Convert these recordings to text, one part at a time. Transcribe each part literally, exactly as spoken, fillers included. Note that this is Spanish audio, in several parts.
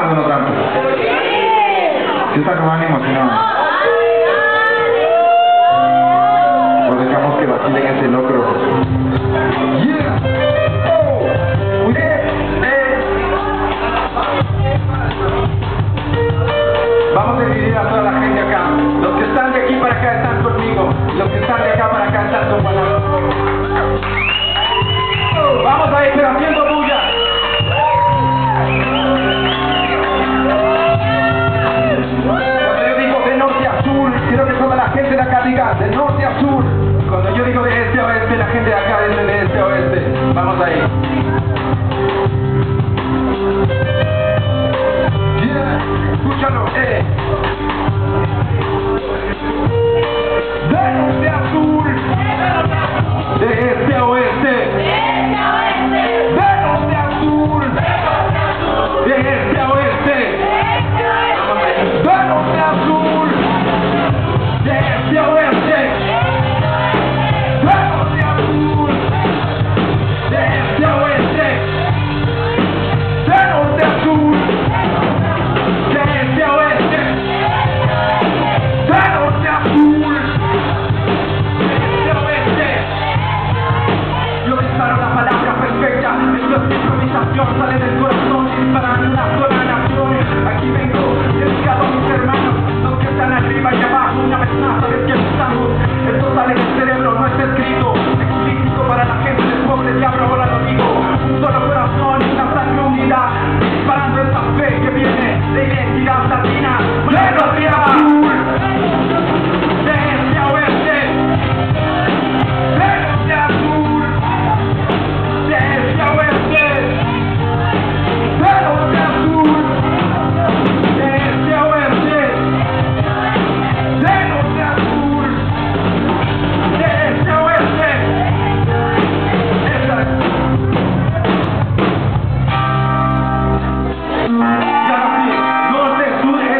o no tanto? ¿Sí están con ánimo, si no? Pues dejamos que vacilen ese locro. Yeah. Oh. Muy bien. Eh. Vamos a dividir a toda la gente acá. Los que están de aquí para acá están conmigo. Los que están de acá para acá están con Guanaco. Vamos a ir, pero haciendo bulla. Cuando yo digo de norte a sur, quiero que toda la gente de acá diga de norte a sur. Cuando yo digo de este a oeste, la gente de acá dice de este a oeste. Vamos a ir. Yeah. Escúchalo, eh. De norte a sur. De este a oeste. De norte a sur. De este a oeste. De norte a sur. De este a oeste. De norte a sur. De este a oeste. De norte a sur. De este a oeste. De norte a sur. De este a oeste. Yo disparo la palabra perfecta. Esto es improvisación, sale del corazón, disparando una sola nación. Aquí vengo, dedicado a mis hermanos, los que están arriba y abajo. Una vez más, sabes que estamos. Esto sale del cerebro, no está escrito. Explícito para la gente del pobre diablo, ahora lo digo. Un solo corazón y una sangre unida. Disparando esta fe que viene de identidad latina. ¡De norte a sur! ¡De este a oeste! ¡De norte a sur! ¡De este a oeste! ¡De norte a sur! ¡De este a oeste! ¡De norte a sur! ¡De este a oeste! Esa es. Y ahora sí, norte, sur,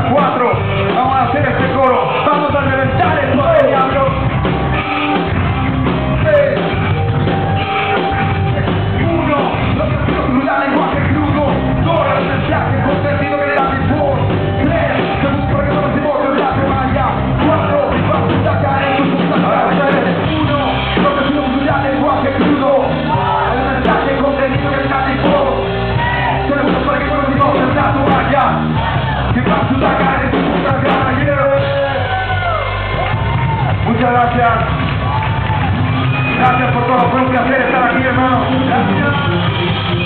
a cuatro. Vamos a hacer este coro. Vamos a reventar el pobre diablo. Tres. Uno. Lo que quiero es la lenguaje crudo. Dos. El mensaje con sentido que le da mi voz. Tres. Se busca que conocemos el rato maya. Cuatro. Vamos a sacar en tus puntas. Uno. Lo que quiero es la lenguaje crudo. El mensaje con sentido que le da mi voz. Se busca que conocemos el rato maya. Que vas a sacar en tus puntas. Muchas gracias. Gracias por todo. Fue un placer estar aquí, hermano. Gracias.